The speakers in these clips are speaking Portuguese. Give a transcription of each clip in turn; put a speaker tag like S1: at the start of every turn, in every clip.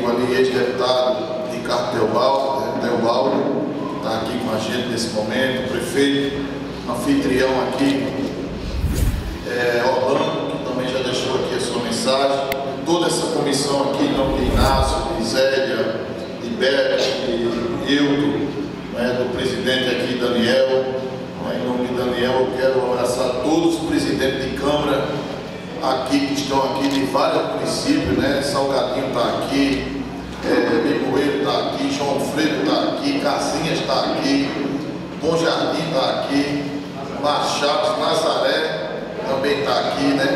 S1: amigo ali, ex-deputado Ricardo Teobaldo, que está aqui com a gente nesse momento, o prefeito, anfitrião aqui, Orlando, que também já deixou aqui a sua mensagem, toda essa comissão aqui, em nome de Inácio, de Zélia, de Beto, de Hildo, do presidente aqui, Daniel. Em nome de Daniel, eu quero abraçar todos os presidentes de Câmara aqui, que estão aqui de vários municípios, né? Salgadinho está aqui, Limoeiro está aqui, João Alfredo está aqui, Casinhas está aqui, Bom Jardim está aqui, Machado, Nazaré também está aqui, né?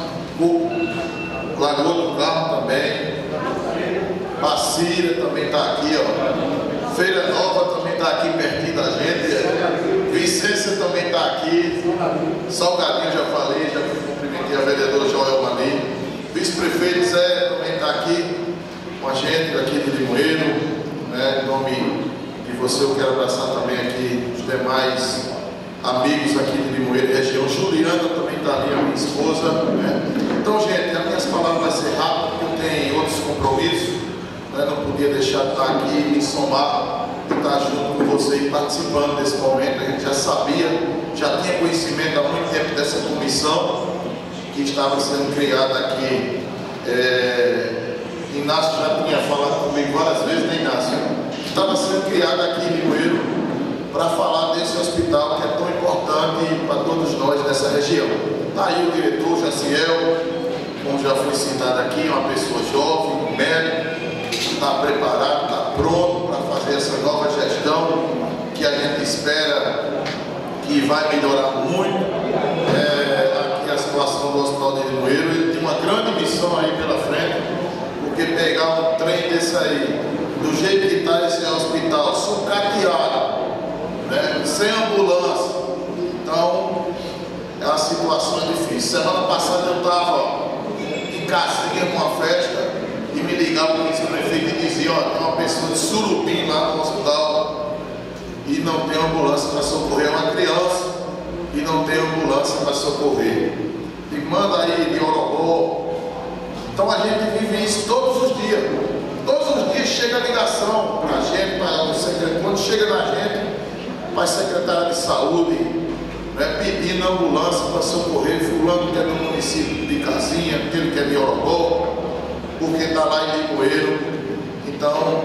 S1: O Lagoa do Carmo também, Bacira também está aqui, ó. Feira Nova também está aqui pertinho da gente, Vicência também está aqui, Salgadinho já falei, já cumprimentei a vereadora Joel Mani, vice-prefeito Zé também está aqui com a gente, aqui de Limoeiro, né? Em nome de você eu quero abraçar também aqui os demais amigos aqui de Limoeiro, região. Juliana também está ali, a minha esposa, né? Então, gente, as minhas palavras vão ser rápidas, porque eu tenho outros compromissos, né? Não podia deixar de estar aqui e me somar, de estar junto com você e participando desse momento. A gente já sabia, já tinha conhecimento há muito tempo dessa comissão que estava sendo criada aqui. Inácio já tinha falado comigo várias vezes, né, Inácio? Estava sendo criada aqui em Limoeiro para falar desse hospital que é tão importante para todos nós nessa região. Está aí o diretor Jaciel, como já foi citado aqui, uma pessoa jovem, um médico, está preparado, está pronto para fazer essa nova gestão que a gente espera que vai melhorar muito aqui a situação do Hospital de Limoeiro. Ele tem uma grande missão aí pela frente, porque pegar um trem desse aí, do jeito que está esse hospital, sucateado, né, sem ambulância, então a situação é difícil. Semana passada eu estava em Casinha numa festa e me ligava o vice-prefeito e dizia: ó, tem uma pessoa de Surubim lá no hospital e não tem ambulância para socorrer uma criança e não tem ambulância para socorrer. E manda aí de Orobó. Então a gente vive isso todos os dias. Todos os dias chega a ligação para a gente, para o secretário, quando chega na gente, para a secretária de saúde, né, pedindo ambulância para socorrer fulano que é do município de Casinha, aquele que é de Orobó, porque está lá em Limoeiro. Então,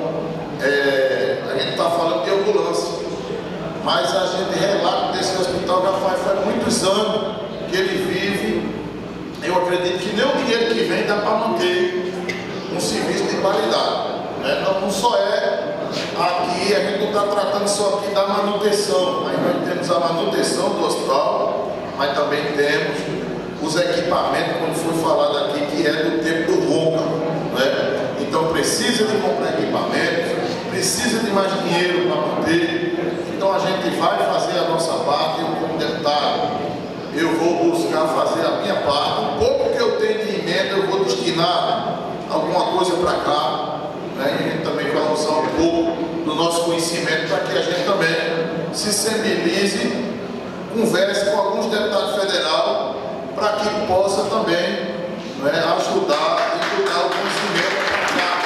S1: a gente está falando de ambulância, mas a gente relata desse hospital já faz muitos anos que ele vive. Eu acredito que nem o dinheiro que vem dá para manter um serviço de qualidade, né? Não só aqui, a gente não está tratando só aqui da manutenção, mas nós temos a manutenção do hospital, mas também temos os equipamentos, como foi falado aqui, que é do tempo do Ronca, né? Então precisa de comprar equipamentos, precisa de mais dinheiro para manter. Então a gente vai fazer a nossa parte. Eu, como deputado, eu vou buscar fazer a minha parte. Um pouco que eu tenho de emenda, eu vou destinar alguma coisa para cá, né? E a gente também vai usar um pouco do nosso conhecimento para que a gente também se sensibilize, converse com alguns deputados federais para que possa também, né, ajudar e dar o conhecimento para cá.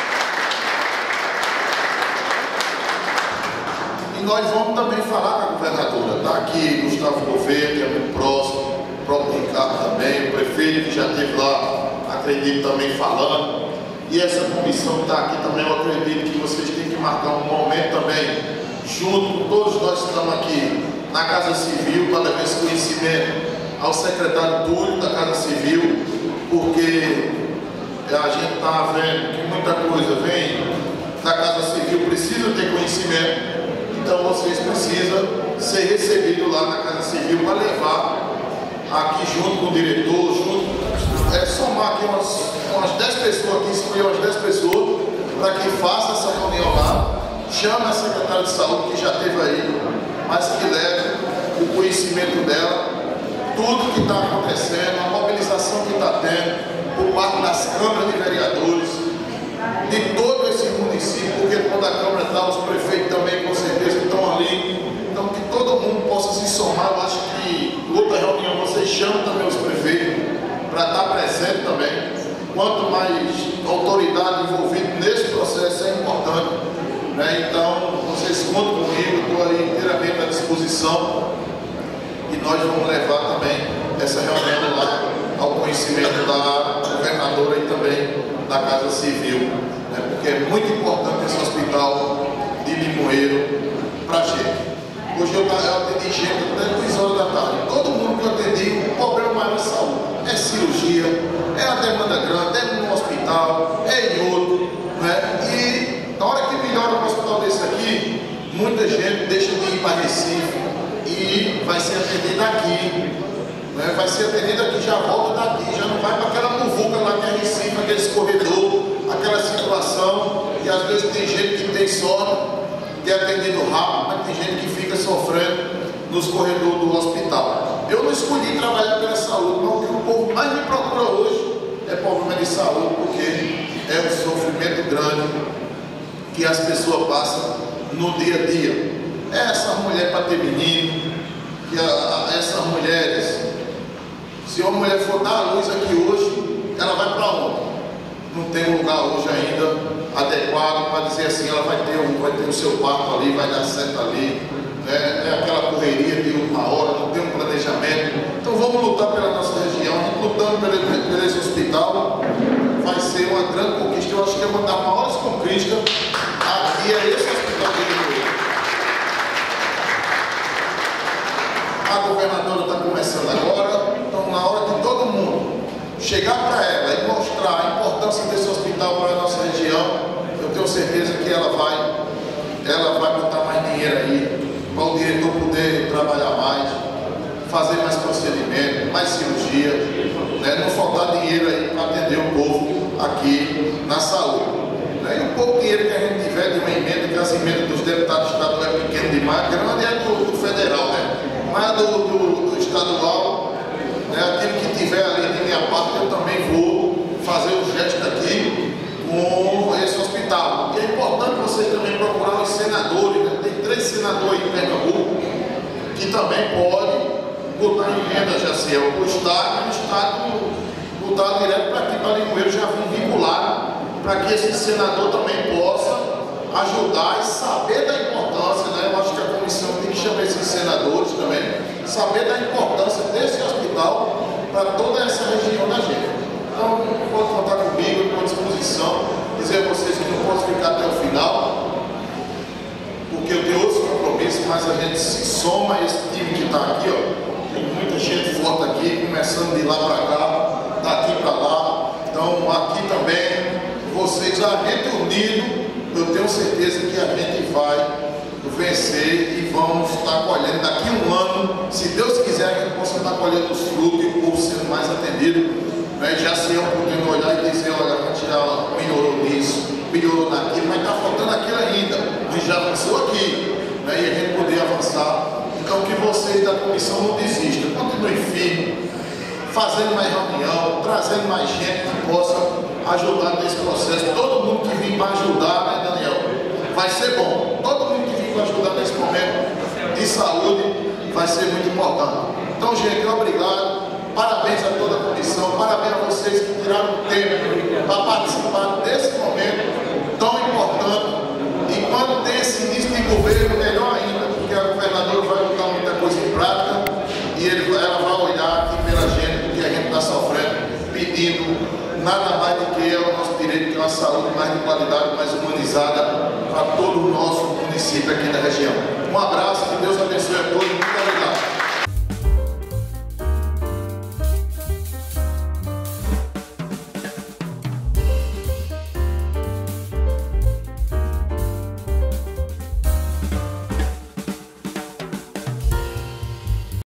S1: E nós vamos também falar com a governadora. Está aqui Gustavo Gouveia, que é muito próximo, o próprio Ricardo também, o prefeito que já esteve lá, acredito também falando. E essa comissão que está aqui também, eu acredito que vocês têm que marcar um momento também, junto com todos nós que estamos aqui na Casa Civil, para levar esse conhecimento ao secretário Túlio da Casa Civil, porque a gente está vendo que muita coisa vem da Casa Civil, precisa ter conhecimento, então vocês precisam ser recebidos lá na Casa Civil para levar aqui junto com o diretor, somar aqui umas 10 pessoas aqui, escolher umas 10 pessoas para que faça essa reunião lá, chame a secretária de saúde que já esteve aí, mas que leve o conhecimento dela, tudo que está acontecendo, a mobilização que está tendo por parte das câmaras de vereadores, de todo esse município, porque quando a Câmara está, os prefeitos também com certeza estão ali, então que todo mundo possa se somar. Eu acho que outra reunião vocês chamam também os prefeitos para estar presente também. Quanto mais autoridade envolvida né? Então, vocês contam comigo, estou aí inteiramente à disposição e nós vamos levar também essa reunião lá ao conhecimento da governadora e também da Casa Civil, né? Porque é muito importante esse hospital de Limoeiro para a gente. Hoje eu atendi gente até 3 horas da tarde. Todo mundo que eu atendi, o problema maior é saúde. É cirurgia, é a demanda grande, é no hospital, é em outro, né? E na hora que melhora um hospital desse aqui, muita gente deixa de ir para Recife e vai ser atendida aqui, né? Vai ser atendida aqui, já volta daqui, já não vai para aquela muvuca lá que é Recife, aquele corredor, aquela situação. E às vezes tem gente que tem sorte de atendido rápido, mas tem gente que fica sofrendo nos corredores do hospital. Eu não escolhi trabalhar pela saúde, mas o que o povo mais me procura hoje é problema de saúde, porque é um sofrimento grande que as pessoas passam no dia a dia. É essa mulher para ter menino, que essas mulheres, se uma mulher for dar a luz aqui hoje, ela vai para onde? Não tem um lugar hoje ainda adequado para dizer assim, ela vai ter o seu parto ali, vai dar certo ali, é aquela correria de última hora, não tem um planejamento. Então vamos lutar pela nossa região, lutando por esse hospital, vai ser uma grande conquista. Eu acho que é uma das maiores conquistas aqui, é esse hospital de Limoeiro. A governadora está começando agora, então na hora de todo mundo chegar para ela e mostrar a importância desse hospital para a nossa região, eu tenho certeza que ela vai botar mais dinheiro aí, para o diretor poder trabalhar mais, fazer mais procedimento, mais cirurgia, né? Não faltar dinheiro aí para atender o povo aqui na saúde, né? E o pouco dinheiro que a gente tiver de uma emenda, que as emendas dos deputados estaduais é pequeno demais, grande é do federal, né? Mas do estadual, né? Aquilo que tiver ali de minha parte, eu também vou fazer o gesto aqui com esse hospital. E é importante vocês também procurar os senadores, né? Tem 3 senadores em Pernambuco que também podem botar emenda, Jaciel, para o Estado, e o Estado botar direto para aqui, para Limoeiro, já vim vincular, para que esse senador também possa ajudar e saber da importância, né? Eu acho que a comissão tem que chamar esses senadores também, saber da importância desse hospital para toda essa região da gente. Então, pode contar comigo, eu estou à disposição, dizer a vocês que não posso ficar até o final, porque eu tenho outros compromissos, mas a gente se soma a esse time que está aqui, ó. Tem muita gente forte aqui, começando de lá para cá, daqui para lá. Então, aqui também, vocês, a gente unido, eu tenho certeza que a gente vai vencer e vamos estar colhendo daqui a um ano, se Deus quiser, a gente possa estar colhendo os frutos e o povo sendo mais atendido, né? Já se eu podendo olhar e dizer, olha, a gente já melhorou nisso, melhorou naquilo, mas está faltando aquilo ainda, a gente já avançou aqui, né? E a gente poder avançar. Então que vocês da comissão não desistam, continuem firmes, fazendo mais reunião, trazendo mais gente que possa ajudar nesse processo. Todo mundo que vir para ajudar, né, Daniel? Vai ser bom. Todo mundo que vir para ajudar nesse momento de saúde vai ser muito importante. Então, gente, obrigado. Parabéns a toda a comissão. Parabéns a vocês que tiraram tempo para participar desse momento tão importante. E quando tem esse início de governo, melhor ainda, porque a governadora vai botar muita coisa em prática e ela vai olhar aqui pela gente, porque a gente está sofrendo, pedindo nada mais do que é o nosso direito, que é uma saúde mais de qualidade, mais humanizada para todo o nosso município aqui da região. Um abraço, que Deus abençoe.